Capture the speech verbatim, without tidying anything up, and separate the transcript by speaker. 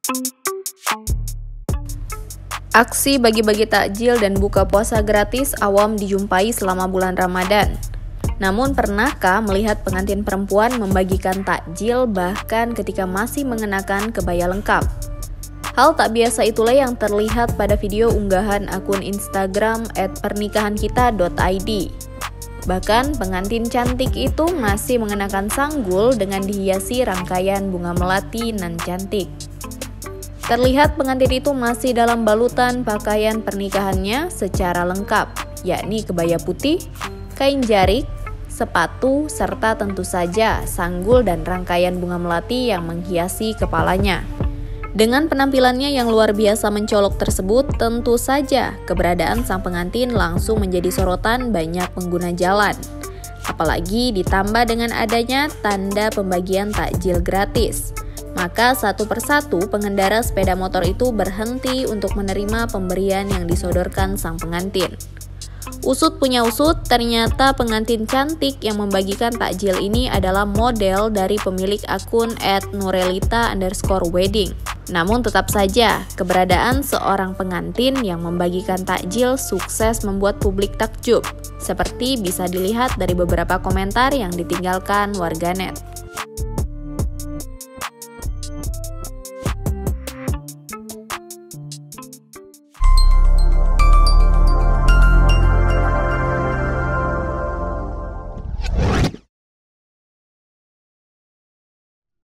Speaker 1: Aksi bagi-bagi takjil dan buka puasa gratis awam dijumpai selama bulan Ramadan. Namun pernahkah melihat pengantin perempuan membagikan takjil bahkan ketika masih mengenakan kebaya lengkap? Hal tak biasa itulah yang terlihat pada video unggahan akun Instagram et pernikahankita dot i d. Bahkan pengantin cantik itu masih mengenakan sanggul dengan dihiasi rangkaian bunga melati nan cantik. Terlihat pengantin itu masih dalam balutan pakaian pernikahannya secara lengkap, yakni kebaya putih, kain jarik, sepatu, serta tentu saja sanggul dan rangkaian bunga melati yang menghiasi kepalanya. Dengan penampilannya yang luar biasa mencolok tersebut, tentu saja keberadaan sang pengantin langsung menjadi sorotan banyak pengguna jalan. Apalagi ditambah dengan adanya tanda pembagian takjil gratis. Maka satu persatu pengendara sepeda motor itu berhenti untuk menerima pemberian yang disodorkan sang pengantin. Usut punya usut, ternyata pengantin cantik yang membagikan takjil ini adalah model dari pemilik akun et nurelita underscore wedding. Namun tetap saja, keberadaan seorang pengantin yang membagikan takjil sukses membuat publik takjub, seperti bisa dilihat dari beberapa komentar yang ditinggalkan warganet.